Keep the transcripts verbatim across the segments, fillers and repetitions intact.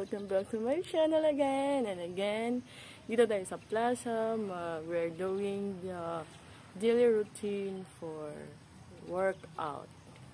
Welcome back to my channel again and again. Dito tayo sa plaza. Uh, we're doing the daily routine for workout.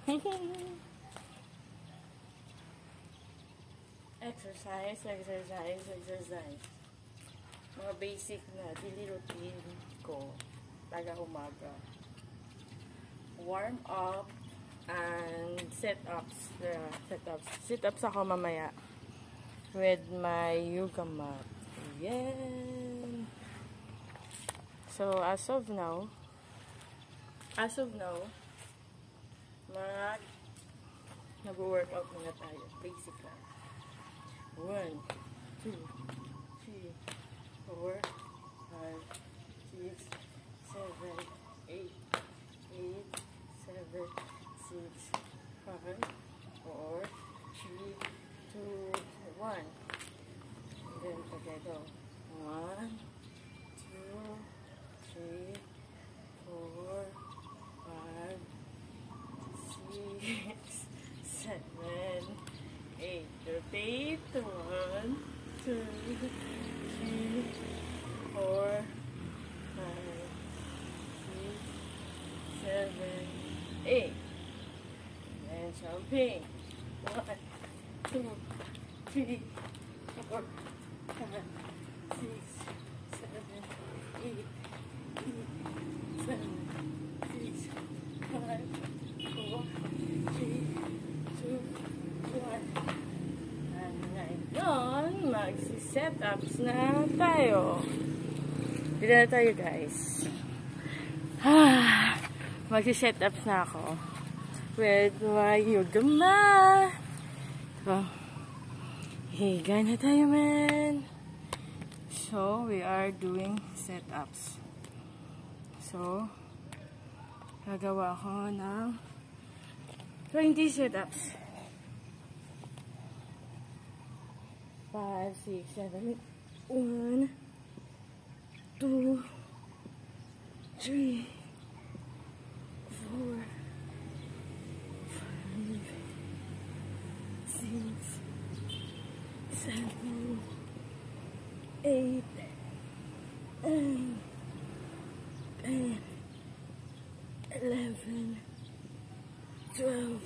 Exercise, exercise, exercise. Mga basic na daily routine ko taga umaga. Warm up and sit-ups. Yeah, sit-ups. Sit-ups ako mamaya with my yoga mat. Yan. So, as of now, as of now, mag nag-workout muna tayo. Basic lang. One, two, three, four, five, six, seven, eight, eight, seven, six, five, four, three, two, one. And then together. One, two, three, four, five, six, seven, eight. Repeat. One, two, three, four, five, six, seven, eight. And jumping. One, two, three, four, five, six, seven, eight, eight, seven, six, five, four, three, two, one. And ngayon, magsi-setups na tayo. Dito na tayo, guys. Ah, magsi-setups na ako with my yoga mat. So, higa na tayo, man. So, we are doing setups. So, gagawa ko ng twenty setups. five, six, seven, eight. one, two, three, four, five, six, seven, eight, nine, ten, eleven, twelve,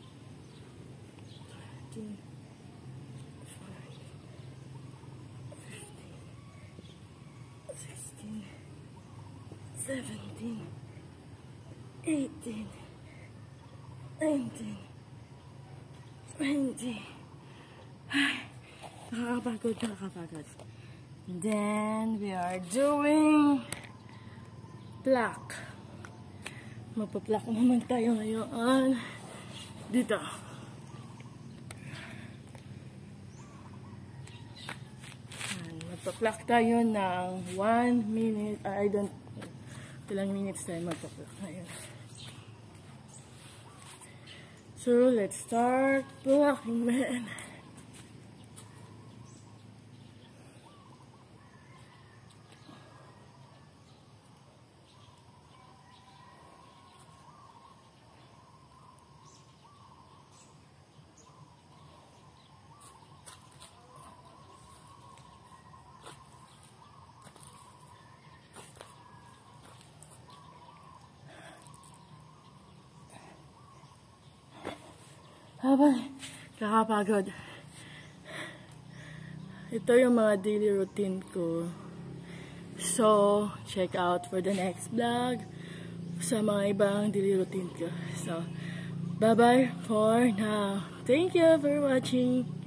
thirteen, fourteen, fifteen, sixteen, seventeen, eighteen, nineteen, twenty. Nakakapagod, nakakapagod. Then, we are doing plank. Magpa-plank naman tayo ngayon. Dito. Magpa-plank tayo ng one minute. I don't, ilang minutes tayo magpa-plank ngayon. So, let's start planking, man. Habang kakapagod. Ito yung mga daily routine ko. So, check out for the next vlog sa mga ibang daily routine ko. So, bye-bye for now. Thank you for watching.